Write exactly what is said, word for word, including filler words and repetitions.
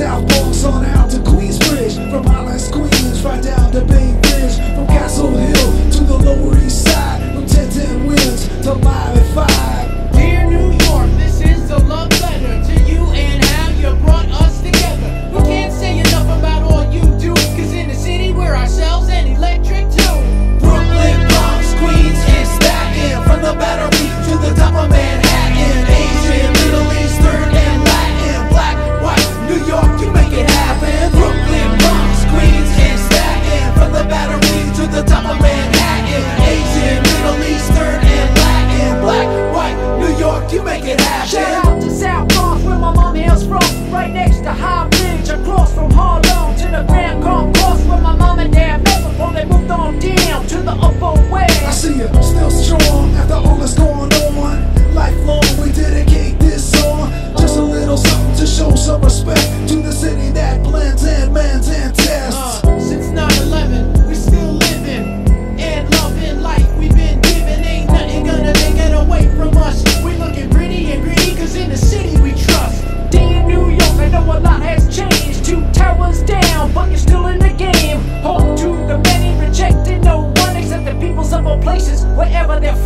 South Bronx on out to Queensbridge, from Islands, Queens, right down to Bay Bridge, from Castle Hill to the Lower East Side, from ten ten Winds to Live at five. Dear New York, this is a love letter to you and how you brought us together. We can't say enough about all you do, cause in the city we're ourselves and electric too. Brooklyn, Bronx, Queens, and Staten, from the Battery to the top of Manhattan, Asian, Middle Eastern, and Latin, black, white, New York, you make it happen. Brooklyn, Bronx, Queens, and Staten, from the Battery to the top of Manhattan, Asian, Middle Eastern, and Latin, black, white, New York, you make it happen. Shout out to South Bronx, where my mom hails from, right next to High Bridge, across from Harlem to the Grand Concourse, where my mom and dad met before they moved on down to the Upper West. I see you still strong after all that's going on. Lifelong, we dedicate this song. Just a little something to show some respect to the city that blends and mends and tests. Uh, since nine eleven, we're still living and loving life we've been given. Ain't nothing gonna take it away from us. We're looking pretty and greedy, cause in the city we trust. Dear New York, I know a lot has changed. Two towers down, but you're still in the game. Home to the many, rejecting no one except the peoples of all places, wherever they're